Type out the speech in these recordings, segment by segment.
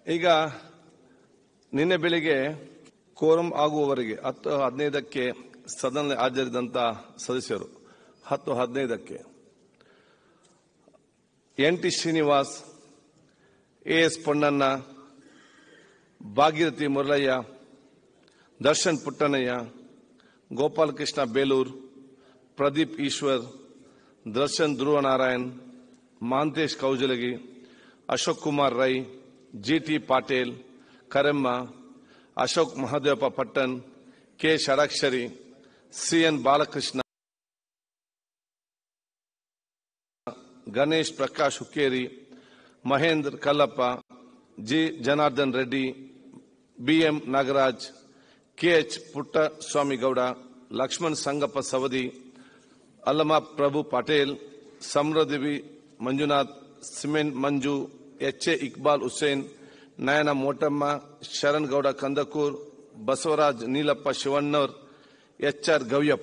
ಈಗ ನಿನ್ನೆ ಬೆಳಿಗ್ಗೆ ಕೋರಂ ಆಗುವವರೆಗೆ 10:15ಕ್ಕೆ ಸದನ ಹಾಜರಿದ್ದಂಥ ಸದಸ್ಯರು 10:15ಕ್ಕೆ N T. Srinivas, A S. Ponnanna, Bhagirathi Muralayya, Darshan Puttannaiah, Gopalakrishna Belur, Pradeep Eshwar, Darshan Dhruvanarayan, Mahantesh Kaujalagi, Ashok Kumar Rai, G T. Patil, Karemma, Ashok Mahadevappa Pattan, K. Shadakshari, C N. Balakrishna, Ganesh Prakash Hukkeri, Mahendra Kallappa, G. Janardhan Reddy, B M. Nagaraj, K H. Puttaswamygowda, Laxman Sangappa Savadi, Allama Prabhu Patel, Samruddhi Manjunath, cement Manju, H A. Iqbal Hussain, Nayana Motamma, Sharan Gowda Kandakur, Basavaraj Neelappa Shivannavar, H R. Gavyappa.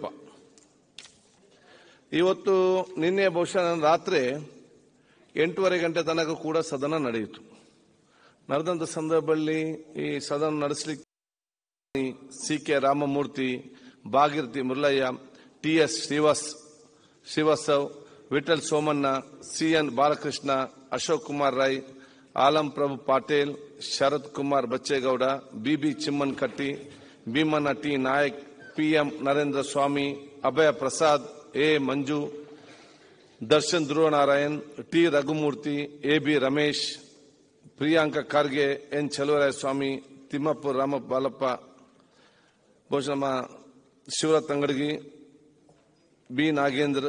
ಇವತ್ತು ನಿನ್ನೆ ಬಹುಶಃ ರಾತ್ರಿ 8:30 ಗಂಟೆ ತನಕ ಕೂಡ ಸದನ ನಡೆಯಿತು. ನಡೆದಂತ ಸಂದರ್ಭದಲ್ಲಿ ಈ ಸದನ ನಡೆಸಲಿಕ್ಕೆ C K. Ramamurthy, Bhagirathi Muralayya, T S. Srivastav, Vittal Somanna, C N. Balakrishna, Ashok Kumar Rai, Alam Prabhu Patil, Sharath Kumar Bachegowda, B B. Chimmanakatti, Bheemanna T. Naik, P M. Narendra Swamy, Abhaya Prasad, A. Manju, Darshan Dhruvanarayan, T. Raghumurthy, A B. Ramesh, Priyanka Kharge, N. Chaluvarayaswamy, Timmappa Rama Balappa, ಬಹುಶಃ ನಮ್ಮ ಶಿವರತ್ ಅಂಗಡಿಗಿ, ಬಿ. ನಾಗೇಂದ್ರ,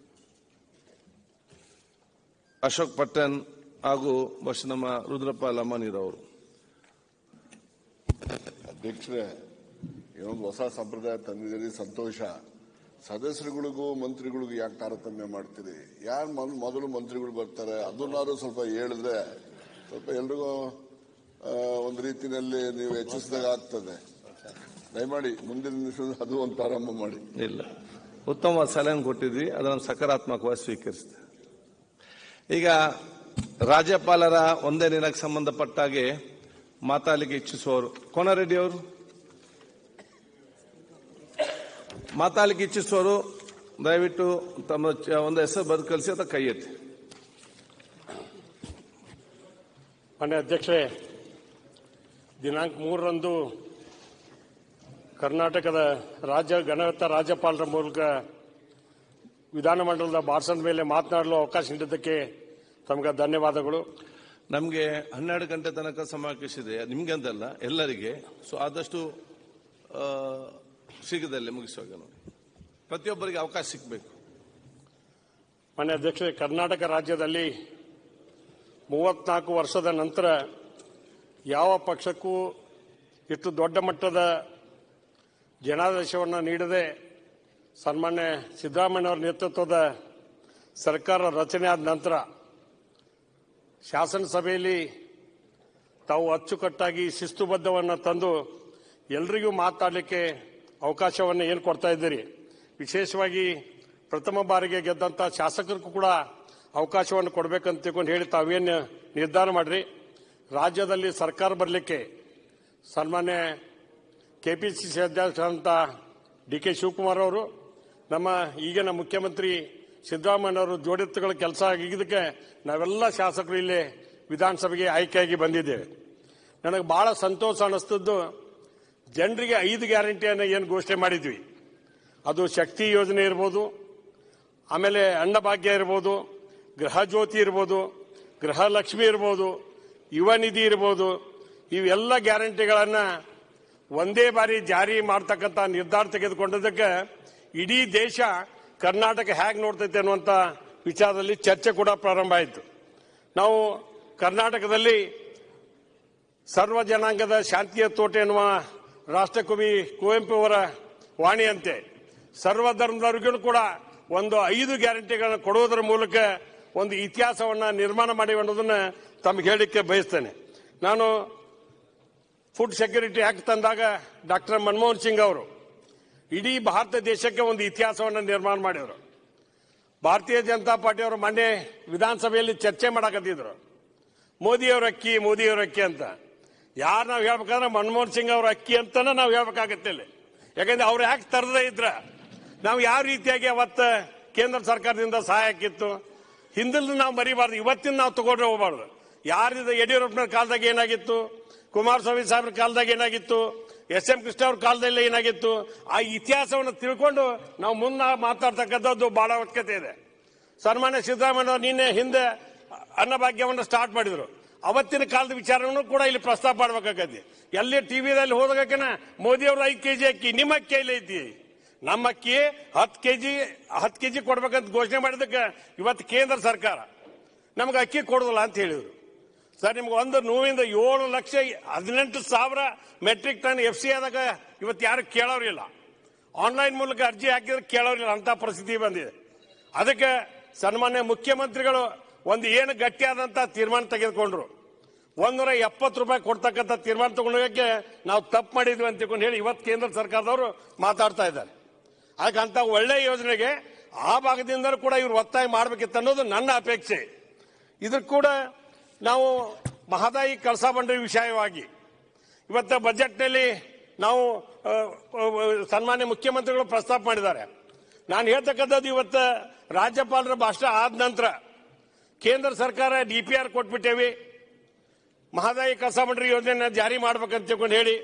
ಅಶೋಕ್ ಪಟ್ಟಣ್ ಹಾಗೂ ಬಹುಶಃ ನಮ್ಮ ರುದ್ರಪ್ಪ ಲಮಾನಿರವರು. ಅಧ್ಯಕ್ಷರೇ, ಇನ್ನೊಂದು ಹೊಸ ಸಂಪ್ರದಾಯ ತಂದಿದ್ದೀರಿ, ಸಂತೋಷ. ಸದಸ್ಯರುಗಳಿಗೂ ಮಂತ್ರಿಗಳಿಗೂ ಯಾಕೆ ತಾರತಮ್ಯ ಮಾಡ್ತೀರಿ? ಯಾರು ಮೊದಲು ಮಂತ್ರಿಗಳು ಬರ್ತಾರೆ ಅದನ್ನಾದ್ರೂ ಸ್ವಲ್ಪ ಹೇಳಿದ್ರೆ ಸ್ವಲ್ಪ ಎಲ್ರಿಗೂ ಒಂದು ರೀತಿಯಲ್ಲಿ ನೀವು ಹೆಚ್ಚಿಸಿದಾಗ ಆಗ್ತದೆ. ದಯಮಾಡಿ ಮುಂದಿನ ನಿಮಿಷ ಅದು ಒಂದು ಪ್ರಾರಂಭ ಮಾಡಿ. ಇಲ್ಲ, ಉತ್ತಮ ಸಲಹೆ ಕೊಟ್ಟಿದ್ವಿ, ಅದನ್ನು ಸಕಾರಾತ್ಮಕವಾಗಿ ಸ್ವೀಕರಿಸಿದೆ. ಈಗ ರಾಜ್ಯಪಾಲರ ಒಂದೇ ದಿನಕ್ಕೆ ಸಂಬಂಧಪಟ್ಟಾಗೆ ಮಾತಾಡಲಿಕ್ಕೆ ಇಚ್ಛಿಸುವವರು ಕೋನರೆಡ್ಡಿ ಅವರು ಮಾತಾಡಲಿಕ್ಕೆ ಇಚ್ಛಿಸುವವರು ದಯವಿಟ್ಟು ತಮ್ಮ ಒಂದು ಹೆಸರು ಬರೆದು ಕಳಿಸಿ ಅಥವಾ ಕೈ ಎತ್ತಿ. ಮಾನ್ಯ ಅಧ್ಯಕ್ಷರೇ, ದಿನಾಂಕ 3ರಂದು ಕರ್ನಾಟಕದ ಗಣಯುತ ರಾಜ್ಯಪಾಲರ ಮೂಲಕ ವಿಧಾನಮಂಡಲದ ಭಾಷಣದ ಮೇಲೆ ಮಾತನಾಡಲು ಅವಕಾಶ ನೀಡಿದ್ದಕ್ಕೆ ತಮಗೆ ಧನ್ಯವಾದಗಳು. ನಮಗೆ 12 ಗಂಟೆ ತನಕ ಸಮಯಾವಕಾಶಿದೆ, ನಿಮ್ಗೆ ಅಂತಲ್ಲ ಎಲ್ಲರಿಗೆ. ಸೊ ಆದಷ್ಟು ಶೀಘ್ರದಲ್ಲೇ ಮುಗಿಸುವಾಗ ನೋಡಿ, ಪ್ರತಿಯೊಬ್ಬರಿಗೆ ಅವಕಾಶ ಸಿಗಬೇಕು. ಮಾನ್ಯ ಅಧ್ಯಕ್ಷರೇ, ಕರ್ನಾಟಕ ರಾಜ್ಯದಲ್ಲಿ 34 ವರ್ಷದ ನಂತರ ಯಾವ ಪಕ್ಷಕ್ಕೂ ಇಷ್ಟು ದೊಡ್ಡ ಮಟ್ಟದ ಜನಾದೇಶವನ್ನು ನೀಡದೆ ಸನ್ಮಾನ್ಯ ಸಿದ್ದರಾಮಯ್ಯನವರ ನೇತೃತ್ವದ ಸರ್ಕಾರ ರಚನೆ ಆದ ನಂತರ ಶಾಸನಸಭೆಯಲ್ಲಿ ತಾವು ಅಚ್ಚುಕಟ್ಟಾಗಿ ಶಿಸ್ತುಬದ್ಧವನ್ನು ತಂದು ಎಲ್ಲರಿಗೂ ಮಾತಾಡಲಿಕ್ಕೆ ಅವಕಾಶವನ್ನು ಏನು ಕೊಡ್ತಾ ಇದ್ದೀರಿ. ವಿಶೇಷವಾಗಿ ಪ್ರಥಮ ಬಾರಿಗೆ ಗೆದ್ದಂಥ ಶಾಸಕರಿಗೂ ಕೂಡ ಅವಕಾಶವನ್ನು ಕೊಡಬೇಕಂತ ತಿಳ್ಕೊಂಡು ಹೇಳಿ ತಾವೇನು ನಿರ್ಧಾರ ಮಾಡ್ರಿ. ರಾಜ್ಯದಲ್ಲಿ ಸರ್ಕಾರ ಬರಲಿಕ್ಕೆ ಸನ್ಮಾನ್ಯ ಕೆಪಿಸಿಸಿ ಅಧ್ಯಕ್ಷರಂತ ಡಿ.ಕೆ. ಶಿವಕುಮಾರ್ ಅವರು, ನಮ್ಮ ಈಗಿನ ಮುಖ್ಯಮಂತ್ರಿ ಸಿದ್ದರಾಮಯ್ಯನವರು ಜೋಡೆತ್ತುಗಳ ಕೆಲಸ ಆಗಿದ್ದಕ್ಕೆ ನಾವೆಲ್ಲ ಶಾಸಕರು ಇಲ್ಲಿ ವಿಧಾನಸಭೆಗೆ ಆಯ್ಕೆಯಾಗಿ ಬಂದಿದ್ದೇವೆ. ನನಗೆ ಬಹಳ ಸಂತೋಷ ಅನ್ನಿಸ್ತದ್ದು, ಜನರಿಗೆ 5 ಗ್ಯಾರಂಟಿಯನ್ನು ಏನು ಘೋಷಣೆ ಮಾಡಿದ್ವಿ, ಅದು ಶಕ್ತಿ ಯೋಜನೆ ಇರ್ಬೋದು, ಆಮೇಲೆ ಅನ್ನಭಾಗ್ಯ ಇರ್ಬೋದು, ಗೃಹ ಜ್ಯೋತಿ ಇರ್ಬೋದು, ಗೃಹಲಕ್ಷ್ಮಿ ಇರ್ಬೋದು, ಯುವ ನಿಧಿ ಇರ್ಬೋದು, ಇವೆಲ್ಲ ಗ್ಯಾರಂಟಿಗಳನ್ನು ಒಂದೇ ಬಾರಿ ಜಾರಿ ಮಾಡತಕ್ಕಂಥ ನಿರ್ಧಾರ ತೆಗೆದುಕೊಂಡದಕ್ಕೆ ಇಡೀ ದೇಶ ಕರ್ನಾಟಕ ಹೇಗೆ ನೋಡ್ತೈತೆ ಅನ್ನುವಂಥ ವಿಚಾರದಲ್ಲಿ ಚರ್ಚೆ ಕೂಡ ಪ್ರಾರಂಭ ಆಯಿತು. ನಾವು ಕರ್ನಾಟಕದಲ್ಲಿ ಸರ್ವ ಜನಾಂಗದ ಶಾಂತಿಯ ತೋಟ ಎನ್ನುವ ರಾಷ್ಟ್ರಕವಿ ಕುವೆಂಪು ಅವರ ವಾಣಿಯಂತೆ ಸರ್ವಧರ್ಮದವರಿಗೂ ಕೂಡ ಒಂದು 5 ಗ್ಯಾರಂಟಿಗಳನ್ನು ಕೊಡುವುದರ ಮೂಲಕ ಒಂದು ಇತಿಹಾಸವನ್ನು ನಿರ್ಮಾಣ ಮಾಡಿವೆ ಅನ್ನೋದನ್ನು ತಮಗೆ ಹೇಳಲಿಕ್ಕೆ ಬಯಸ್ತೇನೆ. ನಾನು ಫುಡ್ ಸೆಕ್ಯೂರಿಟಿ ಆಕ್ಟ್ ತಂದಾಗ ಡಾಕ್ಟರ್ ಮನಮೋಹನ್ ಸಿಂಗ್ ಅವರು ಇಡೀ ಭಾರತ ದೇಶಕ್ಕೆ ಒಂದು ಇತಿಹಾಸವನ್ನು ನಿರ್ಮಾಣ ಮಾಡಿದರು. ಭಾರತೀಯ ಜನತಾ ಪಾರ್ಟಿಯವರು ಮೊನ್ನೆ ವಿಧಾನಸಭೆಯಲ್ಲಿ ಚರ್ಚೆ ಮಾಡಕತ್ತಿದ್ರು. ಮೋದಿಯವ್ರ ಅಕ್ಕಿ ಅಂತ. ಯಾರು ನಾವು ಹೇಳ್ಬೇಕಂದ್ರೆ ಮನಮೋಹನ್ ಸಿಂಗ್ ಅವ್ರ ಅಕ್ಕಿ ಅಂತಾನೆ ನಾವು ಹೇಳ್ಬೇಕಾಗತ್ತೆ ಇಲ್ಲಿ. ಯಾಕಂದ್ರೆ ಅವ್ರು ಯಾಕೆ ತರದೇ ಇದ್ರ ನಾವು ಯಾವ ರೀತಿಯಾಗಿ ಅವತ್ತು ಕೇಂದ್ರ ಸರ್ಕಾರದಿಂದ ಸಹಾಯ ಆಗಿತ್ತು ಹಿಂದಿಲ್ ನಾವು ಮರಿಬಾರ್ದು, ಇವತ್ತಿನ ನಾವು ತಗೊಂಡು ಹೋಗಬಾರ್ದು. ಯಾರಿದ ಯಡಿಯೂರಪ್ಪನ ಕಾಲದಾಗ ಏನಾಗಿತ್ತು, ಕುಮಾರಸ್ವಾಮಿ ಸಾಹೇಬ್ರ ಕಾಲದಾಗ ಏನಾಗಿತ್ತು, SM ಕೃಷ್ಣ ಅವ್ರ ಕಾಲದಲ್ಲಿ ಏನಾಗಿತ್ತು, ಆ ಇತಿಹಾಸವನ್ನು ತಿಳ್ಕೊಂಡು ನಾವು ಮುನ್ನ ಮಾತಾಡ್ತಕ್ಕಂಥದ್ದು ಬಹಳ ಅವಶ್ಯಕತೆ ಇದೆ. ಸನ್ಮಾನ್ಯ ಸಿದ್ದರಾಮಯ್ಯ ನಿನ್ನೆ ಹಿಂದೆ ಅನ್ನಭಾಗ್ಯವನ್ನು ಸ್ಟಾರ್ಟ್ ಮಾಡಿದ್ರು. ಅವತ್ತಿನ ಕಾಲದ ವಿಚಾರವನ್ನು ಕೂಡ ಇಲ್ಲಿ ಪ್ರಸ್ತಾಪ ಮಾಡಬೇಕಾಗತ್ತೆ. ಎಲ್ಲಿ ಟಿವಿದಲ್ಲಿ ಹೋದಾಗನ ಮೋದಿ ಅವರು 5 ಕೆಜಿ ಅಕ್ಕಿ, ನಿಮ್ಮ ಅಕ್ಕಿ ಇಲ್ಲಿ ಐತಿ, ನಮ್ಮ ಅಕ್ಕಿ 10 ಕೆಜಿ ಕೊಡ್ಬೇಕಂತ ಘೋಷಣೆ ಮಾಡಿದಕ್ಕೆ ಇವತ್ತು ಕೇಂದ್ರ ಸರ್ಕಾರ ನಮ್ಗೆ ಅಕ್ಕಿ ಕೊಡೋದಿಲ್ಲ ಅಂತ ಹೇಳಿದ್ರು. ಸರ್, ನಿಮ್ಗೆ ಒಂದು ನೋವಿಂದ 7,18,000 ಮೆಟ್ರಿಕ್ ಟನ್ FC ಆದಾಗ ಇವತ್ತು ಯಾರು ಕೇಳೋರಿಲ್ಲ. ಆನ್ಲೈನ್ ಮೂಲಕ ಅರ್ಜಿ ಹಾಕಿದ್ರೆ ಕೇಳೋರಿಲ್ಲ, ಅಂತ ಪರಿಸ್ಥಿತಿ ಬಂದಿದೆ. ಅದಕ್ಕೆ ಸನ್ಮಾನ್ಯ ಮುಖ್ಯಮಂತ್ರಿಗಳು ಒಂದು ಏನು ಗಟ್ಟಿಯಾದಂತ ತೀರ್ಮಾನ ತೆಗೆದುಕೊಂಡ್ರು. 170 ರೂಪಾಯಿ ಕೊಡ್ತಕ್ಕಂಥ ತೀರ್ಮಾನ ತಗೊಂಡೋಗಕ್ಕೆ ನಾವು ತಪ್ಪು ಮಾಡಿದ್ವಿ ಅಂತ ಹೇಳಿ ಇವತ್ತು ಕೇಂದ್ರ ಸರ್ಕಾರದವರು ಮಾತಾಡ್ತಾ ಇದ್ದಾರೆ. ಅದಕ್ಕಂತ ಒಳ್ಳೆ ಯೋಜನೆಗೆ ಆ ಭಾಗದಿಂದ ಕೂಡ ಇವ್ರು ಒತ್ತಾಯ ಮಾಡಬೇಕಿತ್ತು ಅನ್ನೋದು ನನ್ನ ಅಪೇಕ್ಷೆ. ಇದ್ರ ಕೂಡ ನಾವು ಮಹದಾಯಿ ಕಳಸಾ ಬಂಡೂರಿ ವಿಷಯವಾಗಿ ಇವತ್ತು ಬಜೆಟ್ನಲ್ಲಿ ನಾವು ಸನ್ಮಾನ್ಯ ಮುಖ್ಯಮಂತ್ರಿಗಳು ಪ್ರಸ್ತಾಪ ಮಾಡಿದ್ದಾರೆ. ನಾನು ಹೇಳ್ತಕ್ಕಂಥದ್ದು ಇವತ್ತು ರಾಜ್ಯಪಾಲರ ಭಾಷಣ ಆದ ನಂತರ ಕೇಂದ್ರ ಸರ್ಕಾರ DPR ಕೊಟ್ಬಿಟ್ಟೇವಿ, ಮಹದಾಯಿ ಕಳಸಾ ಬಂಡೂರಿ ಯೋಜನೆ ಜಾರಿ ಮಾಡ್ಬೇಕಂತ ಹೇಳಿ,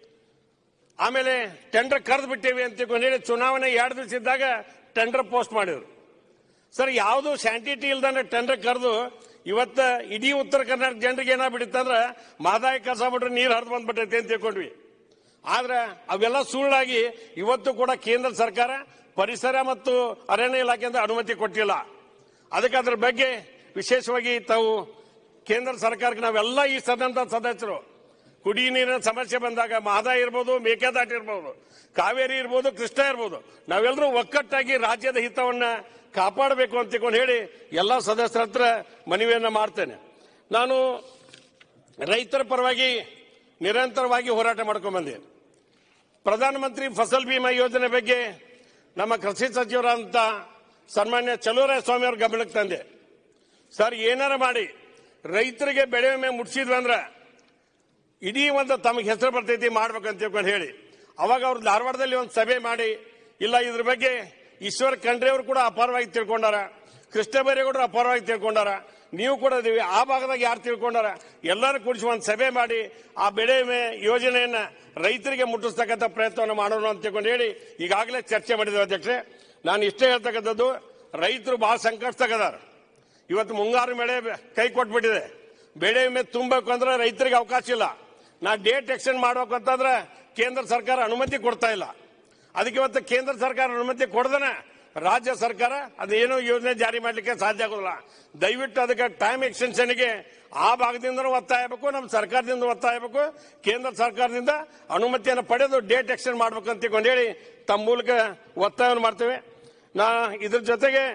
ಆಮೇಲೆ ಟೆಂಡರ್ ಕರೆದು ಬಿಟ್ಟೇವಿ ಅಂತ ಹೇಳಿ ಚುನಾವಣೆ 2 ದಿವಸ ಇದ್ದಾಗ ಟೆಂಡರ್ ಪೋಸ್ಟ್ ಮಾಡಿದ್ರು. ಸರ್, ಯಾವುದು ಸ್ಯಾಂಟಿಟಿ ಇಲ್ದಾನೆ ಟೆಂಡರ್ ಕರೆದು ಇವತ್ತು ಇಡೀ ಉತ್ತರ ಕರ್ನಾಟಕ ಜನರಿಗೆ ಏನಾಗ್ಬಿಟ್ಟಿತ್ತಂದ್ರೆ ಮಹದಾಯಿ ಕಳಸಾ ಬಂಡೂರಿ ನೀರು ಹರಿದು ಬಂದ್ಬಿಟ್ಟೈತೆ ಅಂತ ತಿಳ್ಕೊಂಡ್ವಿ. ಆದ್ರೆ ಅವೆಲ್ಲ ಸುಳ್ಳಾಗಿ ಇವತ್ತು ಕೂಡ ಕೇಂದ್ರ ಸರ್ಕಾರ ಪರಿಸರ ಮತ್ತು ಅರಣ್ಯ ಇಲಾಖೆಯಿಂದ ಅನುಮತಿ ಕೊಟ್ಟಿಲ್ಲ. ಅದಕ್ಕೆ ಅದ್ರ ಬಗ್ಗೆ ವಿಶೇಷವಾಗಿ ತಾವು ಕೇಂದ್ರ ಸರ್ಕಾರಕ್ಕೆ ನಾವೆಲ್ಲ ಈ ಸದನದ ಸದಸ್ಯರು ಕುಡಿಯ ನೀರಿನ ಸಮಸ್ಯೆ ಬಂದಾಗ ಮಹದಾಯಿ ಇರ್ಬೋದು, ಮೇಕೆದಾಟು ಇರ್ಬೋದು, ಕಾವೇರಿ ಇರ್ಬೋದು, ಕೃಷ್ಣ ಇರ್ಬೋದು, ನಾವೆಲ್ಲರೂ ಒಕ್ಕಟ್ಟಾಗಿ ರಾಜ್ಯದ ಹಿತವನ್ನ ಕಾಪಾಡಬೇಕು ಅಂತ ಹೇಳಿ ಎಲ್ಲ ಸದಸ್ಯರ ಹತ್ರ ಮನವಿಯನ್ನ ಮಾಡ್ತೇನೆ. ನಾನು ರೈತರ ಪರವಾಗಿ ನಿರಂತರವಾಗಿ ಹೋರಾಟ ಮಾಡ್ಕೊಂಡ್ ಬಂದೆ. ಪ್ರಧಾನಮಂತ್ರಿ ಫಸಲ್ ಬಿಮಾ ಯೋಜನೆ ಬಗ್ಗೆ ನಮ್ಮ ಕೃಷಿ ಸಚಿವರಾದಂತ ಸನ್ಮಾನ್ಯ ಚಲುವರಾಯಸ್ವಾಮಿ ಅವ್ರ ಗಮನಕ್ಕೆ ತಂದೆ. ಸರ್, ಏನಾರ ಮಾಡಿ ರೈತರಿಗೆ ಬೆಳೆ ವಿಮೆ ಮುಟ್ಸಿದ್ವಿ ಅಂದ್ರೆ ಇಡೀ ಒಂದು ತಮಗೆ ಹೆಸರು ಬರ್ತೈತಿ ಮಾಡ್ಬೇಕಂತ ಹೇಳಿ ಅವಾಗ ಅವ್ರು ಧಾರವಾಡದಲ್ಲಿ ಒಂದು ಸಭೆ ಮಾಡಿ, ಇಲ್ಲ ಇದ್ರ ಬಗ್ಗೆ ಈಶ್ವರ್ ಖಂಡ್ರೆ ಅವರು ಕೂಡ ಅಪಾರವಾಗಿ ತಿಳ್ಕೊಂಡಾರ, ಕೃಷ್ಣ ಬೈರೇಗೌಡರು ಅಪಾರವಾಗಿ ತಿಳ್ಕೊಂಡಾರ, ನೀವು ಕೂಡ ಇದೀವಿ, ಆ ಭಾಗದಾಗ ಯಾರು ತಿಳ್ಕೊಂಡಾರ ಎಲ್ಲರೂ ಕೂಡಿಸಿ ಒಂದು ಸಭೆ ಮಾಡಿ ಆ ಬೆಳೆ ವಿಮೆ ಯೋಜನೆಯನ್ನ ರೈತರಿಗೆ ಮುಟ್ಟಿಸ್ತಕ್ಕಂಥ ಪ್ರಯತ್ನವನ್ನು ಮಾಡೋಣ ಅಂತ ಹೇಳಿ ಈಗಾಗಲೇ ಚರ್ಚೆ ಮಾಡಿದ್ದೇವೆ ಅಧ್ಯಕ್ಷರೇ. ನಾನು ಇಷ್ಟೇ ಹೇಳ್ತಕ್ಕಂಥದ್ದು, ರೈತರು ಬಹಳ ಸಂಕಷ್ಟದಾಗದಾರ. ಇವತ್ತು ಮುಂಗಾರು ಬೆಳೆ ಕೈ ಕೊಟ್ಬಿಟ್ಟಿದೆ. ಬೆಳೆ ವಿಮೆ ತುಂಬಬೇಕು ಅಂದ್ರೆ ರೈತರಿಗೆ ಅವಕಾಶ ಇಲ್ಲ. ನಾ ಡೇಟ್ ಎಕ್ಸ್ಟೆಂಡ್ ಮಾಡ್ಬೇಕು ಅಂತಂದ್ರೆ ಕೇಂದ್ರ ಸರ್ಕಾರ ಅನುಮತಿ ಕೊಡ್ತಾ ಇಲ್ಲ. ಅದಕ್ಕೆ ಇವತ್ತು ಕೇಂದ್ರ ಸರ್ಕಾರ ಅನುಮತಿ ಕೊಡದನ ರಾಜ್ಯ ಸರ್ಕಾರ ಅದೇನೋ ಯೋಜನೆ ಜಾರಿ ಮಾಡಲಿಕ್ಕೆ ಸಾಧ್ಯ ಆಗೋದಿಲ್ಲ. ದಯವಿಟ್ಟು ಅದಕ್ಕೆ ಟೈಮ್ ಎಕ್ಸ್ಟೆನ್ಷನ್ಗೆ ಆ ಭಾಗದಿಂದ ಒತ್ತಾಯ ಆಗಬೇಕು, ನಮ್ಮ ಸರ್ಕಾರದಿಂದ ಒತ್ತಾಯ ಆಗಬೇಕು, ಕೇಂದ್ರ ಸರ್ಕಾರದಿಂದ ಅನುಮತಿಯನ್ನು ಪಡೆದು ಡೇಟ್ ಎಕ್ಸ್ಟೆಂಡ್ ಮಾಡ್ಬೇಕಂತ ಹೇಳಿ ತಮ್ಮ ಮೂಲಕ ಒತ್ತಾಯವನ್ನು ಮಾಡ್ತೇವೆ. ನಾ ಇದ್ರ ಜೊತೆಗೆ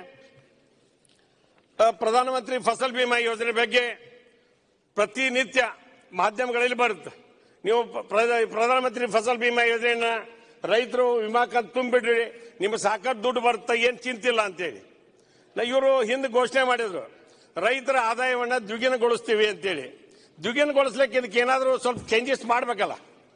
ಪ್ರಧಾನಮಂತ್ರಿ ಫಸಲ್ ಬಿಮಾ ಯೋಜನೆ ಬಗ್ಗೆ ಪ್ರತಿನಿತ್ಯ ಮಾಧ್ಯಮಗಳಲ್ಲಿ ಬರುತ್ತೆ. ನೀವು ಪ್ರಧಾನಮಂತ್ರಿ ಫಸಲ್ ಬಿಮಾ ಯೋಜನೆಯನ್ನ ರೈತರು ವಿಮಾ ಕಂತು ತುಂಬಿಡ್ರಿ, ನಿಮ್ಗೆ ಸಾಕಷ್ಟು ದುಡ್ಡು ಬರುತ್ತೆ, ಏನ್ ಚಿಂತಿಲ್ಲ ಅಂತೇಳಿ. ಇವರು ಹಿಂದೆ ಘೋಷಣೆ ಮಾಡಿದ್ರು, ರೈತರ ಆದಾಯವನ್ನ ದ್ವಿಗುಣಗೊಳಿಸ್ತೀವಿ ಅಂತೇಳಿ. ದ್ವಿಗುಣಗೊಳಿಸ್ಲಿಕ್ಕೆ ಇದಕ್ಕೆ ಏನಾದರೂ ಸ್ವಲ್ಪ ಚೇಂಜಸ್ ಮಾಡಬೇಕಲ್ಲ.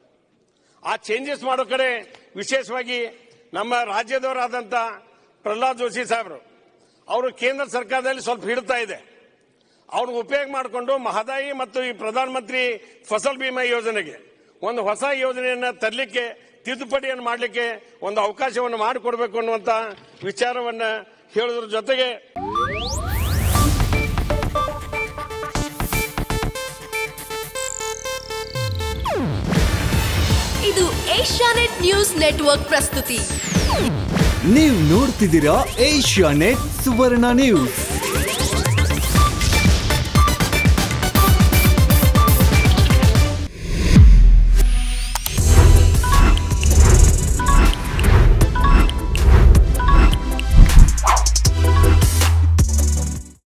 ಆ ಚೇಂಜಸ್ ಮಾಡೋ ಕಡೆ ವಿಶೇಷವಾಗಿ ನಮ್ಮ ರಾಜ್ಯದವರಾದಂಥ ಪ್ರಹ್ಲಾದ್ ಜೋಶಿ ಸಾಹೇಬರು ಅವರು ಕೇಂದ್ರ ಸರ್ಕಾರದಲ್ಲಿ ಸ್ವಲ್ಪ ಹಿಡ್ತಾ ಇದೆ. ಅವ್ರಿಗೆ ಉಪಯೋಗ ಮಾಡಿಕೊಂಡು ಮಹದಾಯಿ ಮತ್ತು ಈ ಪ್ರಧಾನಮಂತ್ರಿ ಫಸಲ್ ಬಿಮಾ ಯೋಜನೆಗೆ ಒಂದು ಹೊಸ ಯೋಜನೆಯನ್ನ ತರಲಿಕ್ಕೆ, ತಿದ್ದುಪಡಿಯನ್ನು ಮಾಡಲಿಕ್ಕೆ ಒಂದು ಅವಕಾಶವನ್ನು ಮಾಡಿಕೊಡ್ಬೇಕು ಅನ್ನುವಂತ ವಿಚಾರವನ್ನ ಹೇಳೋದ್ರ ಜೊತೆಗೆ ಇದು ಏಷ್ಯಾನೆಟ್ ನ್ಯೂಸ್ ನೆಟ್ವರ್ಕ್ ಪ್ರಸ್ತುತಿ. ನೀವು ನೋಡ್ತಿದ್ದೀರಾ ಏಷ್ಯಾನೆಟ್ ಸುವರ್ಣ ನ್ಯೂಸ್.